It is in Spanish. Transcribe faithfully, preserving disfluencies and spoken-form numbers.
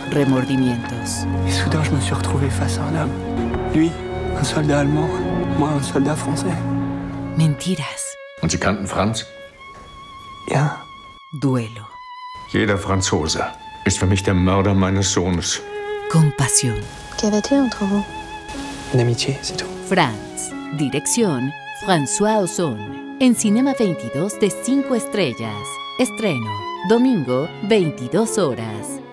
remordimientos. Et soudain, je me suis retrouvé face à un homme. Lui, un soldat allemand, moi, un soldat français. Mentiras. Und Sie kannten Franz? Ja. Duelo. Jeder Franzose ist für mich der Mörder meines Sohnes. Compasión. ¿Qué avait-il entre vous? Une amitié, c'est tout. Franz. Dirección François Ozon. En Cinema veintidós de cinco estrellas. Estreno domingo, veintidós horas.